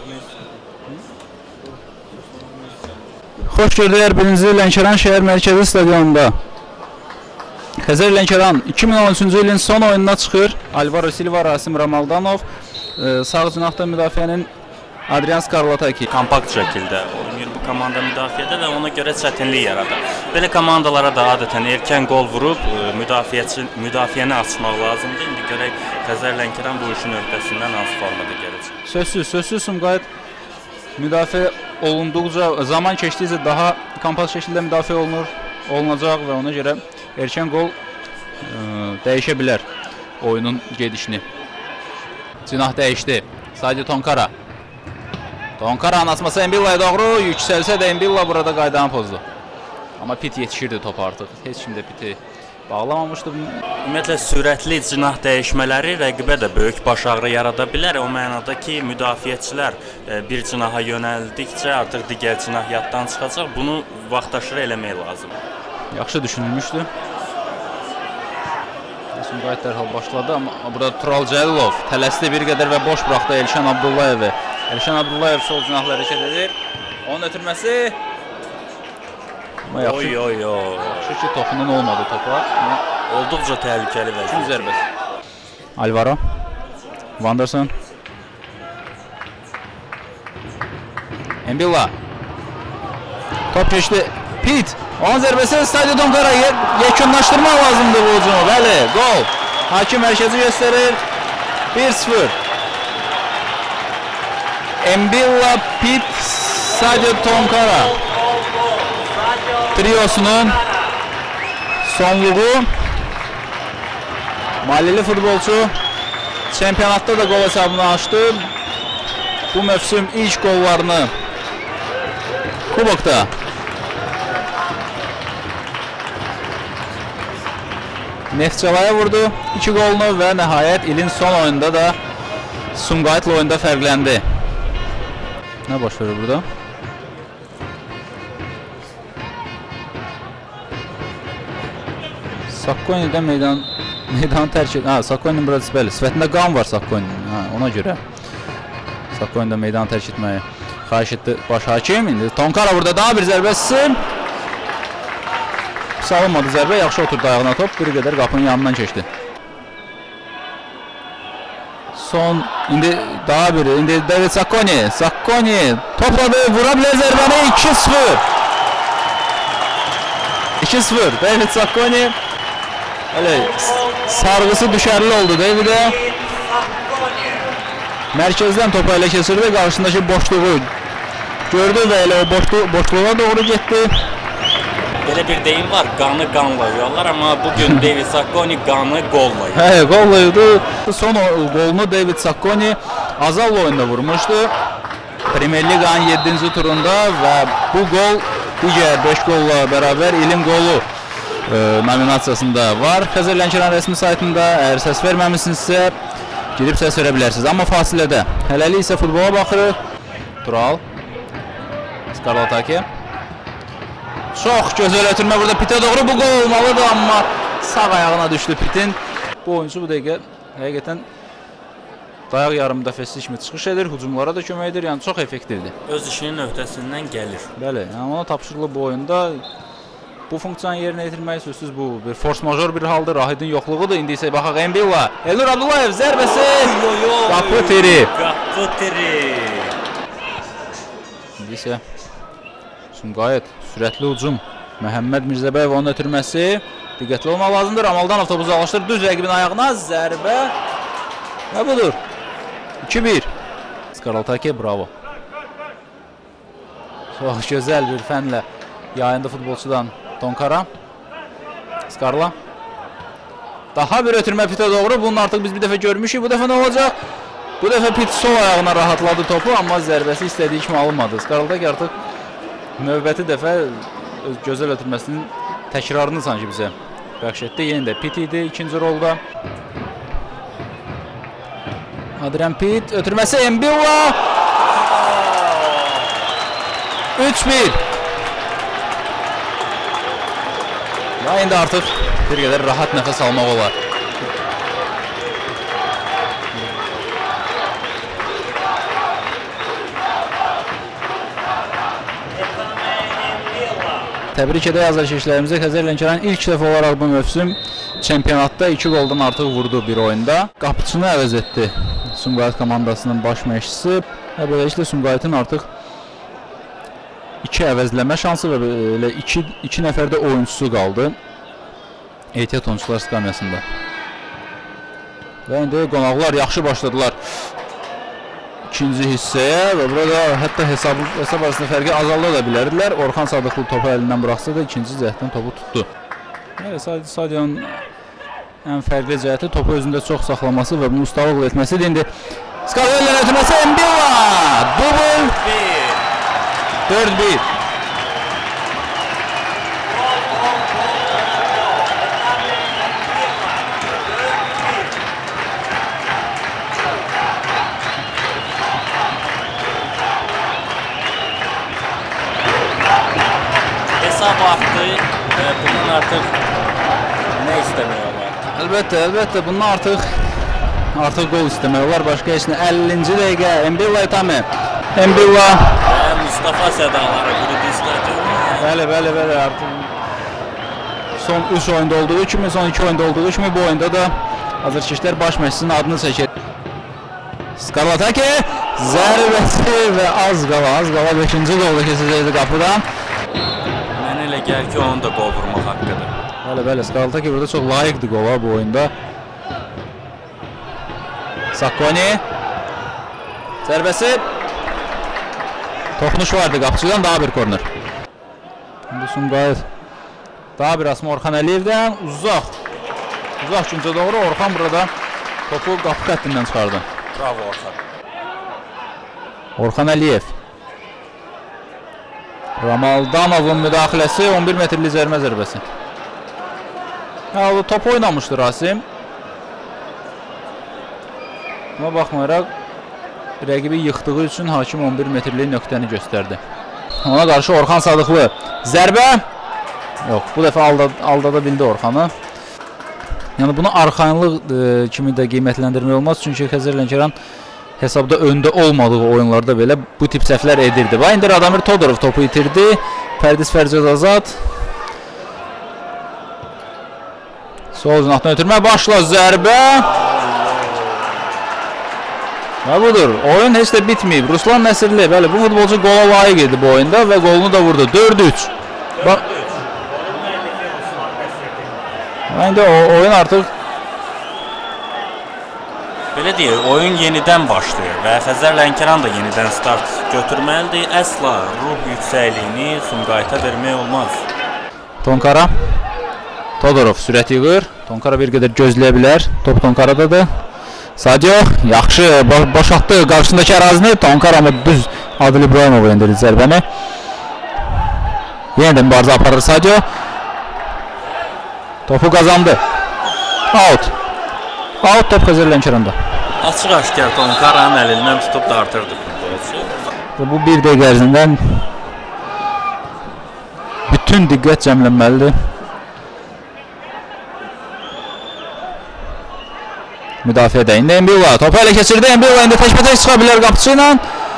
Xoş gördüklər birinci Lənkəran şəhər mərkəzi stadionunda. Xəzər Lənkəran 2013-cü ilin son oyununa çıxır. Alvaro Silva, Rasim Ramaldanov, sağ cinahda müdafiənin Adrian Skarlataki. Kompakt şəkildə oynayır bu komanda müdafiədə və ona görə çətinlik yaradır. Belə komandalara da adətən erkən qol vurub müdafiəni açmaq lazımdır. İndi görək Xəzər Lənkəran bu işin öhdəsindən hansı formada gələcək. Sözsüz Sumqayıt müdafiə olunduqca, zaman keçdikcə daha kompakt şəkildə müdafiə olunacaq və ona görə erkən qol dəyişə bilər oyunun gedişini. Cinah dəyişdi. Sadi Tonkara. Tonkaranın açması Embilla'ya doğru yüksəlsə də Embilla burada qaydanı pozdu. Amma Pit yetişirdi top artıq. Heç kim də Pit'i bağlamamışdı. Ümumiyyətlə sürətli cinah dəyişmələri rəqibə də böyük baş ağrı yarada bilər. O mənada ki, müdafiəçilər bir cinaha yönəldikcə artıq digər cinah yaddan çıxacaq. Bunu vaxtaşırı eləmək lazımdır. Yaxşı düşünülmüşdü. Sumqayıt dərhal başladı, amma burada Tural Cəlilov tələsdi bir qədər və boş buraxdı Elşən Abdullayevi. Elşən Abdullayev sol cinahla hərəkət edir. Onun ötürməsi. Yaxşı ki, toxunan olmadı topa. Olduqca təhlükəli vəziyyət. Üçüncü zərbəsi. Alvaro. Vanderson. Embilla. Top keçdi. Pit. Onun zərbəsi Stadion Tonkara yekunlaşdırmaq lazımdır bu ucunu. Bəli, gol. Hakim mərkəzi göstərir. 1-0. Embilla, Pit, Stadion Tonkara triosunun sonluğu. Malili futbolçu çempionatda da gol hesabını açdı. Bu mövsüm ilk gollarını Kubokda Neftçalaya vurdu 2 golunu və nəhayət ilin son oyunda da Sumqayıtla oyunda fərqləndi. Nə baş verir burada? Sakkoni'də meydanı tərk edir. Sakkoni'nin burada sifətində qan var Sakkoni'nin. Ona görə Sakkoni'də meydanı tərk etməyi xahiş etdi baş hakim. İndi Tonkara burada daha bir zərbəsi. Salınmadı zərbə, yaxşı oturdu ayağına top, bir qədər qapının yanından keçdi. Son, indi daha biri, indi David Sakkoni. Sakkoni topladı, vura bilər zərbəni, 2-0. 2-0, David Sakkoni. Sarğısı düşərli oldu David'e. Mərkəzdən topu elə keçirdi, qarşısındakı boşluğu gördü və elə o boşluğa doğru getdi. Belə bir deyim var, qanı qanla yuyarlar, amma bugün David Sakkoni qanı qolla yuyur. Hə, qolla yuydu. Son qolunu David Sakkoni Azallı oyunda vurmuşdu. Premier Liqanın 7-ci turunda və bu qol digər 5 qolla bərabər ilin qolu nominasiyasında var. Xəzər Lənkəran rəsmi saytında əgər səs verməmişsinizsə girib səs verə bilərsiniz. Amma fasilədə. Hələlik isə futbola baxırıq. Tural. Skarlataki. Çox gözəl ötürmə burada Pit'e doğru, bu qol olmalıdır, amma sağ ayağına düşdü Pit'in. Bu oyuncu bu dəqiqə həqiqətən dayaq yarım müdafiəçisi kimi çıxış edir, hücumlara da kömək edir, yəni çox effektivdir. Öz işinin öhdəsindən gəlir. Bəli, yəni ona tapşırılıb bu oyunda bu funksiyanı yerinə yetirmək sözsüz bu bir force major bir haldır, Rahidin yoxluğudur. İndi isə baxaq Embilla, Elnur Abdullayev zərbəsi, qapı teri. İndi isə Sumqayıt sürətli ucum Məhəmməd Mirzəbəyev onun ötürməsi, diqqətli olmaq lazımdır. Ramaldanov topu uzaqlaşdırır düz rəqibin ayağına, zərbə və budur. 2-1. Skarlataki, bravo. Çox gözəl bir fənlə yayında futbolçudan Tonkara. Skarla. Daha bir ötürmə Pit'e doğru. Bunun artıq biz bir dəfə görmüşük. Bu dəfə nə olacaq? Bu dəfə Pit sol ayağına rahatladı topu, amma zərbəsi istədiyi kimi alınmadı. Skarlataki artıq növbəti dəfə gözəl ötürməsinin təkrarını sanki bizə bəxş etdi. Yenə də Pit idi ikinci rolda. Adrian Pit ötürməsi Embilla. 3-1. Və indi artıq bir qədər rahat nəfəs almaq olar. Təbrik edək azarkeşlərimizi. Xəzər Lənkəran ilk dəfə olaraq bu mövsüm çempionatda 2 qoldan artıq vurdu bir oyunda. Qapıçını əvəz etdi Sumqayıt komandasının baş məşqçisi və beləliklə Sumqayıtın artıq 2 əvəzləmə şansı və elə 2 nəfər də oyunçusu qaldı ehtiyat oyunçular skamyasında. Və indi qonaqlar yaxşı başladılar ikinci hissəyə və burada hətta hesab arasında fərqi azalda da bilərdilər. Orxan Sadıqlı topu əlindən buraxsa da ikinci cəhətdən topu tutdu. Stadionun ən fərqli cəhəti topu özündə çox saxlaması və bunu ustalıqla etməsidir. İndi Skavel'in ötürməsi Mbilla! Dubl 4-1. Baktı ve bundan artık ne istemiyorlar? Əlbəttə bundan artıq gol istemiyorlar. Başqa heç nə. 50-ci dəqiqə Mbilla Itame. Mbilla Mustafa Sədaları bürüdü stadionu. Bəli artıq son 3 oyunda olduğu kimi, son 2 oyunda olduğu kimi bu oyunda da azarkeşlər baş məşqçisinin adını çəkir. Skarlataki zərbəsi və az qala 5-ci qolda keçəcəkdi qapıdan. Elə gəlir ki, onun da qol vurmaq haqqıdır. Bəli, Skarlataki burada çox layiqdir qola bu oyunda. Sakkoni zərbəsi. Toxunuş vardı qapıcıdan, daha bir korner. İndi Sumqayıt daha bir asma Orxan Əliyevdən uzaq küncə doğru Orxan burada topu qapı xəttindən çıxardı. Bravo Orxan. Orxan Əliyev. Ramaldanovun müdaxiləsi 11 metrli zərmə zərbəsi. Top oynamışdı Rasim. Buna baxmayaraq rəqibi yıxdığı üçün hakim 11 metrli nöqtəni göstərdi. Ona qarşı Orxan Sadıqlı zərbə. Yox, bu dəfə aldada bildi Orxanı. Yəni bunu arxayınlıq kimi də qiymətləndirmək olmaz. Çünki Xəzər Lənkəran hesabda öndə olmadığı oyunlarda belə bu tip səhvlər edirdi. Və indi Radomir Todorov topu itirdi. Pərdis Fərcəd Azad. Sol cinahdan ötürmə, başla zərbə. Və budur, oyun heç də bitməyib. Ruslan Nəsirli, bəli, bu futbolcu qola layiq idi bu oyunda və qolunu da vurdu. 4-3. Və indi oyun artıq belə deyək, oyun yenidən başlayır və Xəzər Lənkəran da yenidən start götürməlidir. Əsla ruh yüksəkliyini Sumqayıta vermək olmaz. Tonkara. Todorov sürət yığır. Tonkara bir qədər gözləyə bilər. Top Tonkaradadır. Sadio yaxşı boşaltdı qarşısındakı ərazini. Tonkara amma düz Adil İbrahimov endirdi zərbəni. Yenə də mübarizə aparır Sadio. Topu qazandı. Out top Xəzər Lənkəranda. Açıq-aşkar Tonkaranın əlindən tutub dartırdı futbolçu. Bu bir dəqiqə ərzində bütün diqqət cəmlənməlidir. Müdafiədə indi Mbilla topu ələ keçirdi. Mbilla indi təkbətək çıxa bilər qapıçı ilə.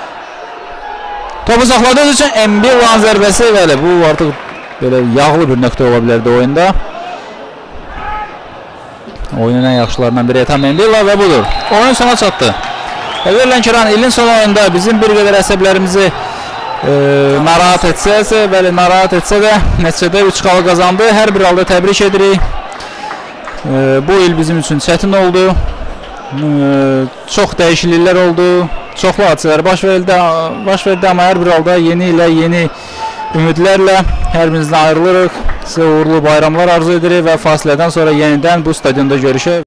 Topu saxladığı üçün Mbilla'nın zərbəsi bəli, bu artıq belə yağlı bir nöqtə ola bilərdi oyunda. Oyunun ən yaxşılarından biri Etam Mbilla və budur. Oyun sona çatdı. Xəzər Lənkəran ilin son oyunda bizim bir qədər əsəblərimizi narahat etsə də nəticədə 3 xalı qazandı. Hər bir halda təbrik edirik. Bu il bizim üçün çətin oldu. Çox dəyişikliklər oldu. Çoxlu hadisələr baş verdi, amma hər bir halda yeni ilə, yeni ümidlərlə hər birinizdən ayrılırıq. Sizə uğurlu bayramlar arzu edirik və fasilədən sonra yenidən bu stadionda görüşək.